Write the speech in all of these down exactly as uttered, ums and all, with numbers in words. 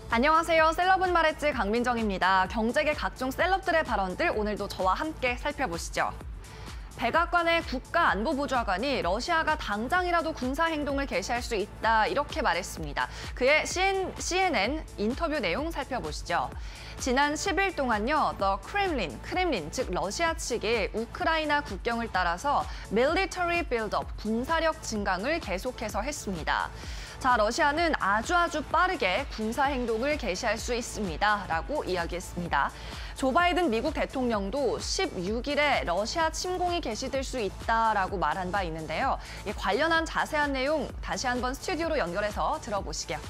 안녕하세요. 셀럽은 말했지 강민정입니다. 경제계 각종 셀럽들의 발언들 오늘도 저와 함께 살펴보시죠. 백악관의 국가안보보좌관이 러시아가 당장이라도 군사행동을 개시할 수 있다 이렇게 말했습니다. 그의 씨엔엔 인터뷰 내용 살펴보시죠. 지난 십 일 동안요, The Kremlin, 크렘린, 즉 러시아 측이 우크라이나 국경을 따라서 military build-up, 군사력 증강을 계속해서 했습니다. 자, 러시아는 아주 아주 빠르게 군사행동을 개시할 수 있습니다. 라고 이야기했습니다. 조 바이든 미국 대통령도 십육 일에 러시아 침공이 개시될 수 있다라고 말한 바 있는데요. 관련한 자세한 내용 다시 한번 스튜디오로 연결해서 들어보시게요.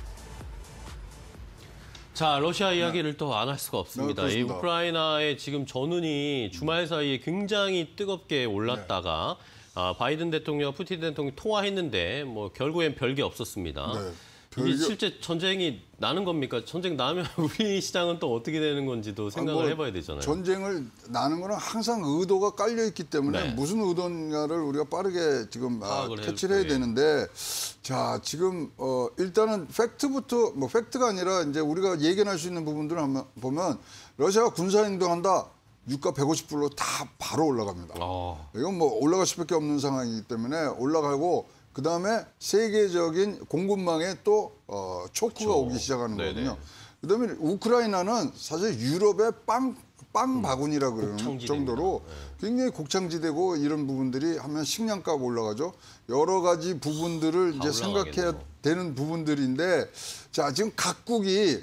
자, 러시아 이야기를 네. 또 안 할 수가 없습니다. 네, 이 우크라이나의 지금 전운이 주말 사이에 굉장히 뜨겁게 올랐다가 네. 아, 바이든 대통령, 푸틴 대통령이 통화했는데 뭐 결국엔 별게 없었습니다. 네, 별게... 이게 실제 전쟁이 나는 겁니까? 전쟁 나면 우리 시장은 또 어떻게 되는 건지도 생각을 뭐 해봐야 되잖아요. 전쟁을 나는 거는 항상 의도가 깔려 있기 때문에 네. 무슨 의도인가를 우리가 빠르게 지금 아, 캐치를 해야 되는데 자 지금 어, 일단은 팩트부터 뭐 팩트가 아니라 이제 우리가 예견할 수 있는 부분들을 한번 보면 러시아가 군사 행동한다. 유가 백오십 불로 다 바로 올라갑니다. 어. 이건 뭐 올라갈 수밖에 없는 상황이기 때문에 올라가고 그다음에 세계적인 공급망에 또 어, 초크가 그렇죠. 오기 시작하는 네네. 거거든요. 그다음에 우크라이나는 사실 유럽의 빵, 빵 바구니라 그러는 음, 정도로 네. 굉장히 곡창지대고 이런 부분들이 하면 식량값 올라가죠. 여러 가지 부분들을 이제 생각해야 되는 부분들인데 자 지금 각국이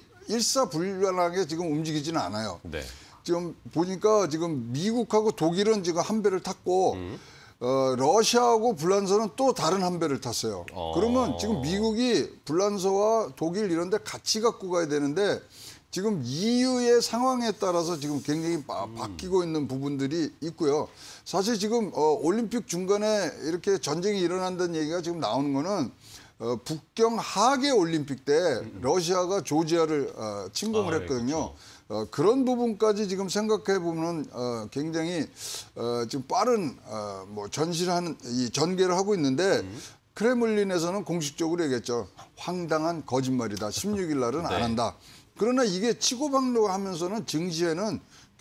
일사불란하게 지금 움직이지는 않아요. 네. 지금 보니까 지금 미국하고 독일은 지금 한 배를 탔고 음. 어, 러시아하고 불란서는 또 다른 한 배를 탔어요. 어. 그러면 지금 미국이 불란서와 독일 이런 데 같이 갖고 가야 되는데 지금 이유의 상황에 따라서 지금 굉장히 바, 음. 바뀌고 있는 부분들이 있고요. 사실 지금 어, 올림픽 중간에 이렇게 전쟁이 일어난다는 얘기가 지금 나오는 거는 어, 북경 하계 올림픽 때 음. 러시아가 조지아를 어, 침공을 아, 했거든요. 그렇죠. 어, 그런 부분까지 지금 생각해 보면 어, 굉장히 어, 지금 빠른 어, 뭐 전시를 하는 이 전개를 하고 있는데 음. 크레물린에서는 공식적으로 얘기했죠. 황당한 거짓말이다. 십육 일 날은 네. 안 한다. 그러나 이게 치고박려하면서는 증시에는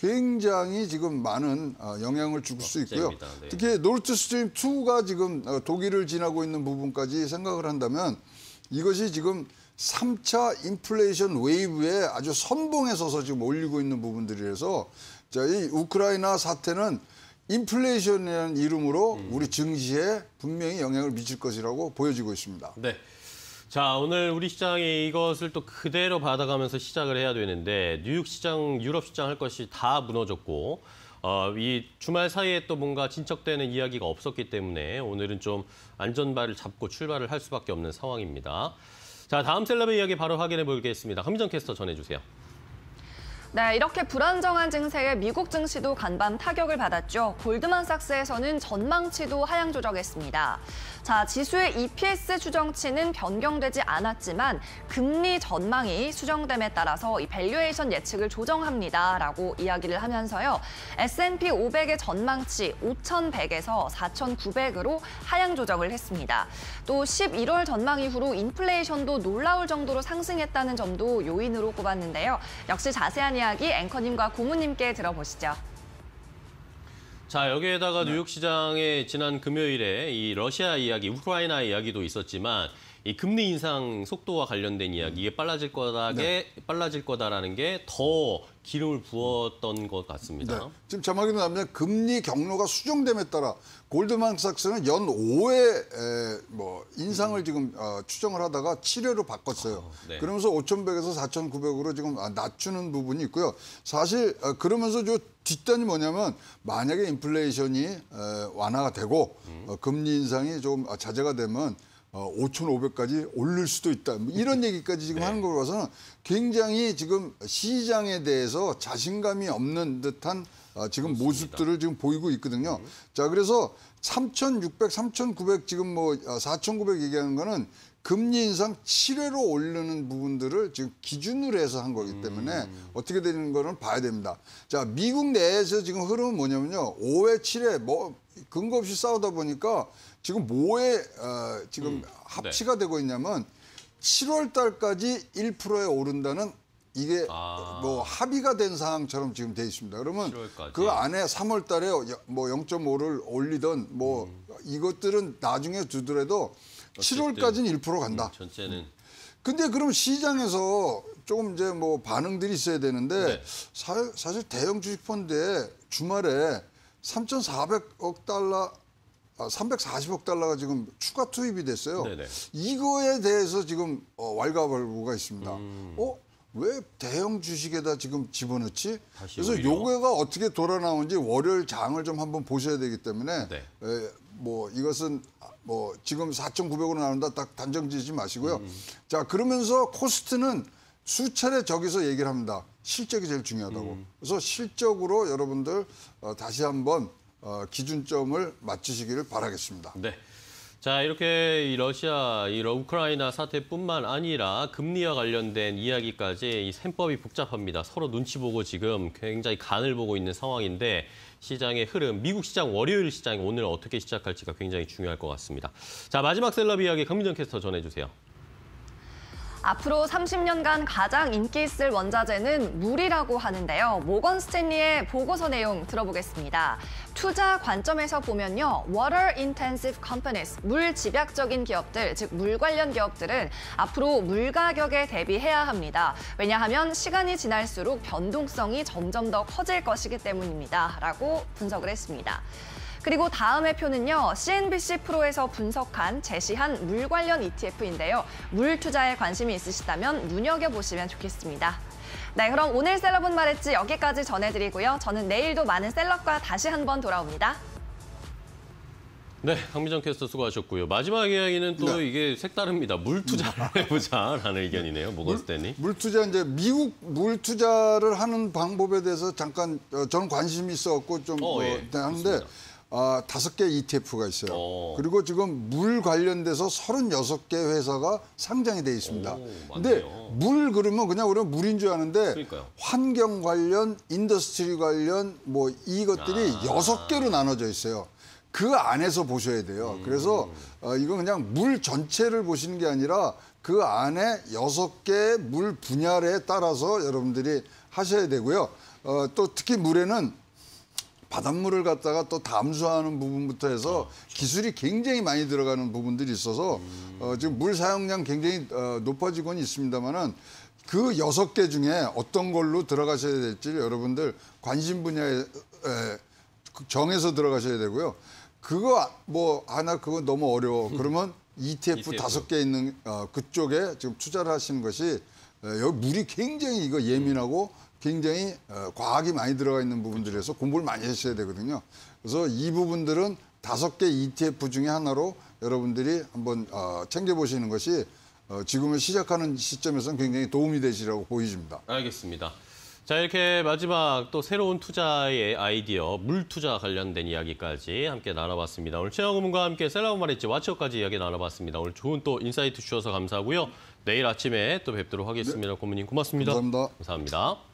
굉장히 지금 많은 어, 영향을 줄 수 있고요. 네. 특히 노르트스트림 투가 지금 어, 독일을 지나고 있는 부분까지 생각을 한다면 이것이 지금 삼 차 인플레이션 웨이브에 아주 선봉에 서서 지금 올리고 있는 부분들이라서 자, 이 우크라이나 사태는 인플레이션이라는 이름으로 음. 우리 증시에 분명히 영향을 미칠 것이라고 보여지고 있습니다. 네. 자, 오늘 우리 시장이 이것을 또 그대로 받아가면서 시작을 해야 되는데 뉴욕 시장, 유럽 시장 할 것이 다 무너졌고 어, 이 주말 사이에 또 뭔가 진척되는 이야기가 없었기 때문에 오늘은 좀 안전발을 잡고 출발을 할 수밖에 없는 상황입니다. 자, 다음 셀럽의 이야기 바로 확인해 보겠습니다. 강민정 캐스터 전해주세요. 네, 이렇게 불안정한 증세에 미국 증시도 간밤 타격을 받았죠. 골드만삭스에서는 전망치도 하향 조정했습니다. 자, 지수의 이피에스 추정치는 변경되지 않았지만 금리 전망이 수정됨에 따라서 이 밸류에이션 예측을 조정합니다라고 이야기를 하면서요. 에스 앤 피 오백의 전망치 오천백에서 사천구백으로 하향 조정을 했습니다. 또 십일월 전망 이후로 인플레이션도 놀라울 정도로 상승했다는 점도 요인으로 꼽았는데요. 역시 자세한 이야기 앵커님과 고모님께 들어보시죠. 자, 여기에다가 네. 뉴욕 시장의 지난 금요일에 이 러시아 이야기, 우크라이나 이야기도 있었지만 이 금리 인상 속도와 관련된 이야기, 이게 빨라질 거다게 네. 빨라질 거다라는 게 더 기름을 부었던 것 같습니다. 네. 지금 자막이 나면 금리 경로가 수정됨에 따라 골드만삭스는 연 오 회 뭐 인상을 음. 지금 어, 추정을 하다가 칠 회로 바꿨어요. 어, 네. 그러면서 오천백에서 사천구백으로 지금 낮추는 부분이 있고요. 사실 어, 그러면서 저 뒷단이 뭐냐면 만약에 인플레이션이 어, 완화가 되고 음. 어, 금리 인상이 좀 자제가 되면 어, 오천오백까지 오를 수도 있다. 이런 얘기까지 지금 네. 하는 걸 봐서는 굉장히 지금 시장에 대해서 자신감이 없는 듯한 어, 지금 그렇습니다. 모습들을 지금 보이고 있거든요. 음. 자, 그래서 삼천육백, 삼천구백 지금 뭐 사천구백 얘기하는 거는 금리 인상 칠 회로 오르는 부분들을 지금 기준으로 해서 한 거기 때문에 음. 어떻게 되는 거는 봐야 됩니다. 자, 미국 내에서 지금 흐름은 뭐냐면요. 오 회, 칠 회 뭐 근거 없이 싸우다 보니까 지금 뭐에 어, 지금 음. 합치가 네. 되고 있냐면 칠월 달까지 일 퍼센트에 오른다는 이게 아. 뭐 합의가 된 사항처럼 지금 돼 있습니다. 그러면 칠월까지. 그 안에 삼월 달에 뭐 영 점 오를 올리던 뭐 음. 이것들은 나중에 두더라도 칠월까지는 일 퍼센트 간다. 음, 전체는. 근데 그럼 시장에서 조금 이제 뭐 반응들이 있어야 되는데 네. 사, 사실 대형 주식 펀드에 주말에 삼천사백억 달러 아, 삼백사십억 달러가 지금 추가 투입이 됐어요. 네네. 이거에 대해서 지금 어, 왈가왈부가 있습니다. 음. 어? 왜 대형 주식에다 지금 집어넣지? 다시 그래서 오히려. 요거가 어떻게 돌아 나오는지 월요일 장을 좀 한번 보셔야 되기 때문에 네. 에, 뭐 이것은 뭐 지금 사천구백으로 나온다 딱 단정 지지 마시고요. 음. 자, 그러면서 코스트는 수차례 저기서 얘기를 합니다. 실적이 제일 중요하다고. 음. 그래서 실적으로 여러분들 어, 다시 한번 어, 기준점을 맞추시기를 바라겠습니다. 네. 자, 이렇게 이 러시아, 이 우크라이나 사태뿐만 아니라 금리와 관련된 이야기까지 이 셈법이 복잡합니다. 서로 눈치 보고 지금 굉장히 간을 보고 있는 상황인데 시장의 흐름, 미국 시장 월요일 시장 오늘 어떻게 시작할지가 굉장히 중요할 것 같습니다. 자, 마지막 셀럽 이야기 강민정 캐스터 전해주세요. 앞으로 삼십 년간 가장 인기 있을 원자재는 물이라고 하는데요. 모건 스탠리의 보고서 내용 들어보겠습니다. 투자 관점에서 보면요. Water intensive companies, 물 집약적인 기업들, 즉 물 관련 기업들은 앞으로 물 가격에 대비해야 합니다. 왜냐하면 시간이 지날수록 변동성이 점점 더 커질 것이기 때문입니다. 라고 분석을 했습니다. 그리고 다음의 표는요. 씨엔비씨 프로에서 분석한 제시한 물 관련 이티에프인데요. 물 투자에 관심이 있으시다면 눈여겨보시면 좋겠습니다. 네, 그럼 오늘 셀럽은 말했지 여기까지 전해드리고요. 저는 내일도 많은 셀럽과 다시 한번 돌아옵니다. 네, 강민정 캐스터 수고하셨고요. 마지막 이야기는 또 네. 이게 색다릅니다. 물 투자를 해보자라는 의견이네요. 모건 스탠리. 물 투자 이제 미국 물 투자를 하는 방법에 대해서 잠깐 어, 저는 관심이 있어갖고 좀 어, 어, 예, 하는데 좋습니다. 아, 다섯 개 이티에프가 있어요. 어. 그리고 지금 물 관련돼서 서른여섯 개 회사가 상장이 돼 있습니다. 오, 근데 많네요. 물 그러면 그냥 우리가 물인 줄 아는데 그러니까요. 환경 관련, 인더스트리 관련 뭐 이것들이 아. 여섯 개로 나눠져 있어요. 그 안에서 보셔야 돼요. 음. 그래서 어, 이건 그냥 물 전체를 보시는 게 아니라 그 안에 여섯 개의 물 분야에 따라서 여러분들이 하셔야 되고요. 어, 또 특히 물에는 바닷물을 갖다가 또 담수하는 부분부터 해서 기술이 굉장히 많이 들어가는 부분들이 있어서 어, 지금 물 사용량 굉장히 어, 높아지고는 있습니다만은 그 여섯 개 중에 어떤 걸로 들어가셔야 될지 여러분들 관심 분야에 에, 정해서 들어가셔야 되고요. 그거 뭐 하나 그거 너무 어려워. 그러면 이티에프 이티에프. 다섯 개 있는 어, 그쪽에 지금 투자를 하시는 것이 어, 여기 물이 굉장히 이거 예민하고 굉장히 어, 과학이 많이 들어가 있는 부분들에서 공부를 많이 하셔야 되거든요. 그래서 이 부분들은 다섯 개 이티에프 중에 하나로 여러분들이 한번 어, 챙겨보시는 것이 어, 지금을 시작하는 시점에서는 굉장히 도움이 되시라고 보여집니다. 알겠습니다. 자, 이렇게 마지막 또 새로운 투자의 아이디어, 물 투자 관련된 이야기까지 함께 나눠봤습니다. 오늘 최영우 고문과 함께 셀럽은 말했지 와치어까지 이야기 나눠봤습니다. 오늘 좋은 또 인사이트 주셔서 감사하고요. 내일 아침에 또 뵙도록 하겠습니다. 네. 고문님 고맙습니다. 감사합니다. 감사합니다.